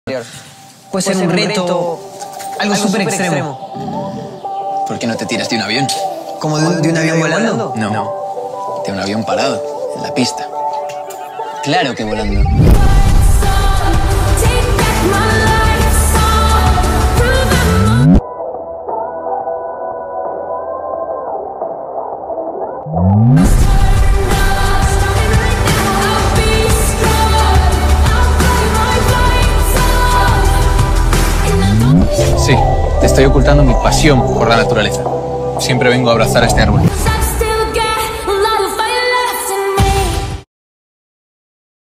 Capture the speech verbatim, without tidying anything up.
Puede ser un reto, algo súper extremo. ¿Por qué no te tiras de un avión? ¿Como de, de un avión volando? No, no, de un avión parado, en la pista. Claro que volando. Sí, te estoy ocultando mi pasión por la naturaleza. Siempre vengo a abrazar a este árbol.